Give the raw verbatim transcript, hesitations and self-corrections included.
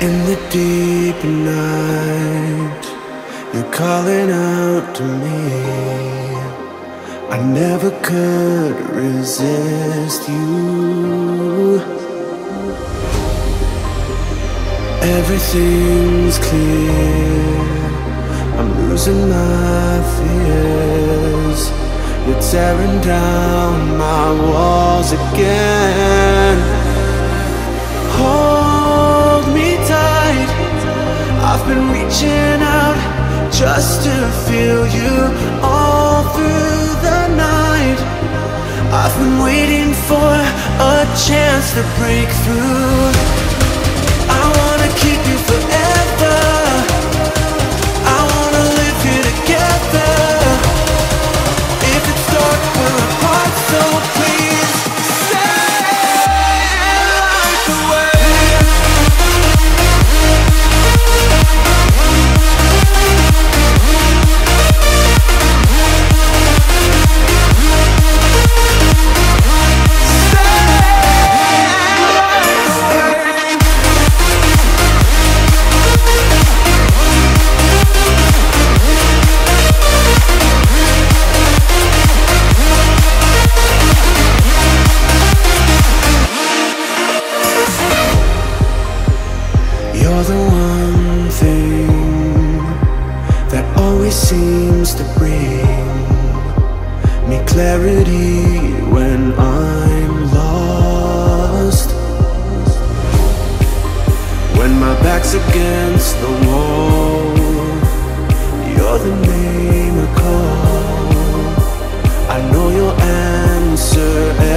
In the deep night, you're calling out to me. I never could resist you. Everything's clear, I'm losing my fears. You're tearing down my walls again. Hold me tight, I've been reaching out just to feel you all through the night. I've been waiting for a chance to break through. I wanna keep you forever, I wanna live here together. If it's dark, we're apart, so please stay right away. You're the one thing that always seems to bring me clarity when I'm lost. When my back's against the wall, you're the name I call. I know you'll answer